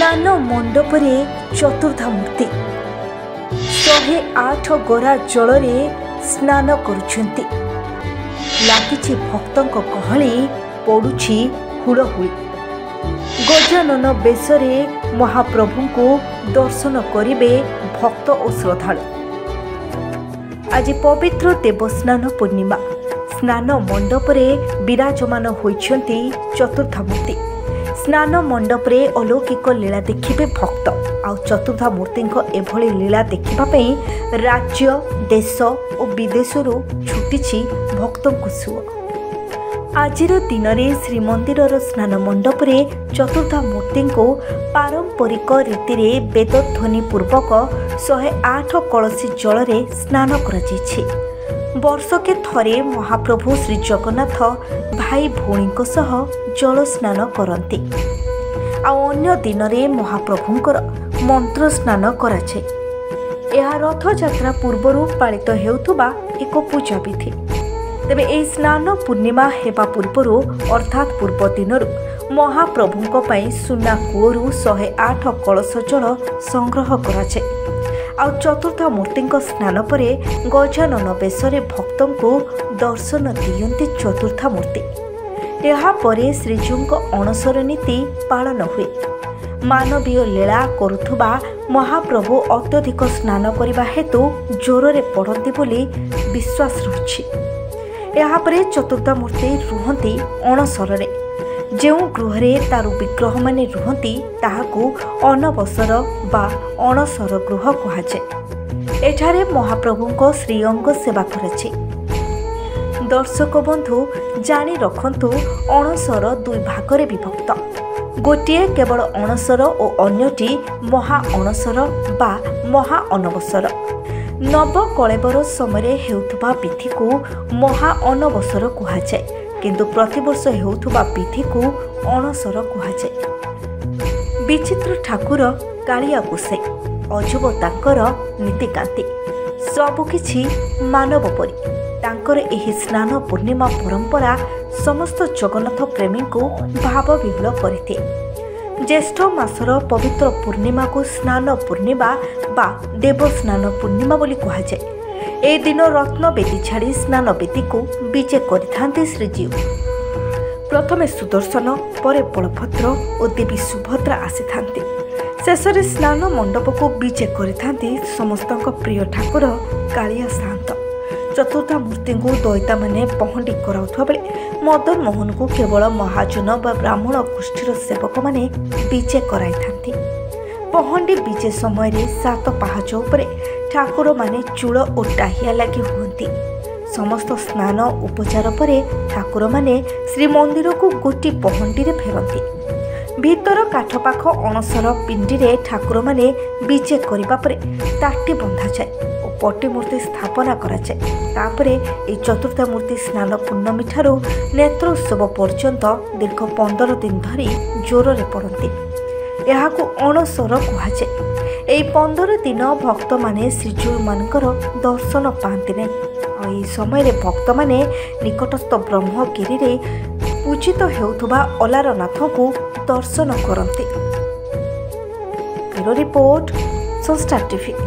स्नान मंडपरे चतुर्था मूर्ति 108 गरा जल स्नान करुछंती। लागिछि भक्तंक गहली पड़ुछि हुड़हुड़ी। गजानन बेशरे महाप्रभुଙ୍କୁ दर्शन करिवे भक्त और श्रद्धालु। आज पवित्र देवस्नान पूर्णिमा स्नान मंडपरे विराजमान होइछंती चतुर्था मूर्ति। स्नान मंडपरे अलौकिक लीला देखिबे भक्त। आउ चतुर्था मूर्ति एभली लीला देखिबा पई राज्य देश और विदेशरू छुटिछि भक्तंकु सुओ। आजिर दिन में श्रीमंदिर स्नान मंडपरे चतुर्था मूर्ति को पारंपरिक रीति रे वेदध्वनि पूर्वक 108 कलसी जल स्नान कराଯାଇଛି। वर्षके थरे महाप्रभु श्री जगन्नाथ भाई भौणी सह जल स्नान करती। अन्य दिन में महाप्रभुंकर मंत्र स्नान कराए। यह रथ यात्रा पूर्व पालित हेउथुबा एक पूजा विधि। तेबे ए स्नान पूर्णिमा हेबा पूर्वरु अर्थात पूर्व दिनरु महाप्रभुंको पई सुना कूअरु 108 कलश जल संग्रह कराए। आ चतुर्था मूर्तिंको स्नान परे गजानन बेशरे भक्तंको दर्शन दियंती चतुर्था मूर्ति। यहाँ परे श्रीजीउंको अणसर नीति पालन हुए। मानवीय लीला करुथुबा महाप्रभु अत्यधिक स्नान करने हेतु जोर पड़ती बोली विश्वास रही। यहाँ परे चतुर्था मूर्ति रुहंती अणसर जो गृह तार विग्रह माने रुहंती ताहाकू अनवसर बा अणसर गृह कहुए। एठारे महाप्रभुंको श्रीअंग सेवा कराछि। दर्शक बंधु जानी रखंतु अणसर दुई भागरे विभक्त। गोटे केवल अणसर और अन्यटी महा अणसर बा महा अनवसर। नवकलेबर समय हेउथुबा विधि को महा अनवसर कहुए किंतु प्रतिवर्ष हेउथुबा विधि को अणसर कहुए। विचित्र ठाकुर कालिया गुसे अजुब तांकर नीतिकांति सबकिछि मानव परी। तांकर एही स्नान पूर्णिमा परंपरा समस्त जगन्नाथ प्रेमी को भाव विह्वल करते। ज्येष्ठ मासर पवित्र पूर्णिमा को स्नान पूर्णिमा बा देवस्नान पूर्णिमा बोली कहुए। ए दिन रत्न बेदी छाड़ी स्नान बेदी को विजे करिथांते श्रीजीउ। प्रथमे सुदर्शन परे बलभद्र और देवी सुभद्रा आसीथांती। शेषरे स्नान मंडप को विजे करिथांती समस्तक प्रिय ठाकुर कालिया साहंत। चतुर्था मूर्ति को दयिता माने पहंडी कराउथबा बेले मदन मोहन को केवल महाजन बा ब्राह्मण गोष्ठीर सेवक माने विजे कराइथांती। पहंडी विजे समय रे सात पाहाच उपरे ठाकुर माने चूल और टाहिया लगी हुंती। समस्त स्नान उपचार परे ठाकुर माने श्रीमंदिर को गोटी पहंडी रे फेरती। भीतर काठपाख अणसर पिंडी रे ठाकुर माने विजे करिबा परे ताटी बंधा जाए और पट्टी मूर्ति स्थापना कराए। तापरे ए चतुर्था मूर्ति स्नान पूर्णमी ठारू नेत्रोत्सव पर्यंत दीर्घ 15 दिन धरी जोर रे पड़ती। यहाँ को अणसर कहुए। यही 15 दिन भक्त माने श्रीजीउ मानकर दर्शन पाती ना। और समय भक्त माने निकटस्थ ब्रह्मगिरी रे पूजित हेउथुबा अलारनाथ को दर्शन करते। ब्यूरो रिपोर्ट संस्टार टीवी।